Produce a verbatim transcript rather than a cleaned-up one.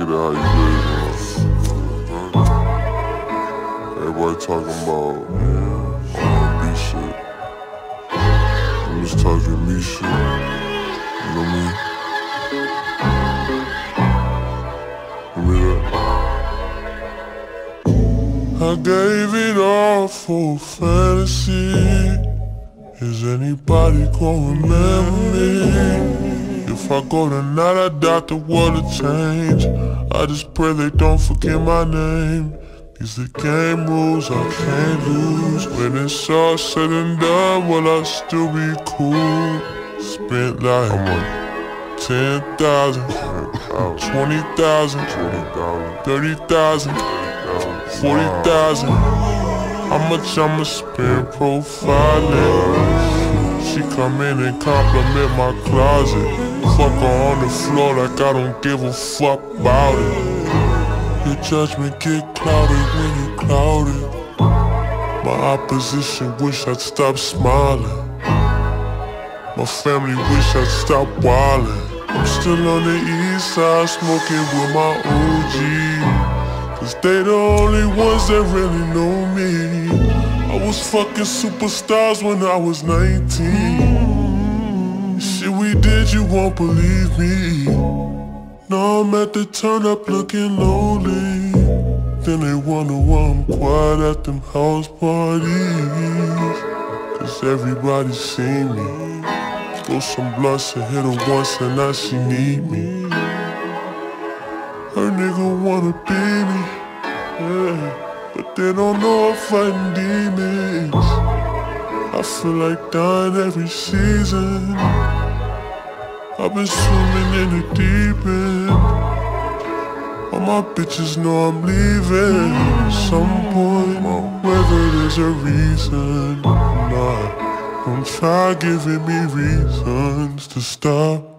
it how you raise one. Everybody talking about R and B shit. I'm just talking me shit. You know me? You mean that? I gave it all for fantasy. Is anybody gonna remember me? If I go tonight, I doubt the world will change. I just pray they don't forget my name. These the game rules I can't lose. When it's all said and done, will I still be cool? Spent like ten thousand, twenty thousand, thirty thousand, forty thousand. How much I'ma spend profiling? She come in and compliment my closet. Fuck her on the floor like I don't give a fuck about it. Your judgment get clouded when you clouded. My opposition wish I'd stop smiling. My family wish I'd stop wildin'. I'm still on the east side smoking with my O G, cause they the only ones that really know me. I was fucking superstars when I was nineteen. Shit we did, you won't believe me. Now I'm at the turn up looking lonely. Then they wonder why I'm quiet at them house parties, cause everybody see me. Throw some blunts and hit her once and now she need me. Her nigga wanna be me, yeah, but they don't know I'm fighting demons. I feel like dying every season. I've been swimming in the deep end. All my bitches know I'm leaving at some point, whether there's a reason or not. Don't try giving me reasons to stop.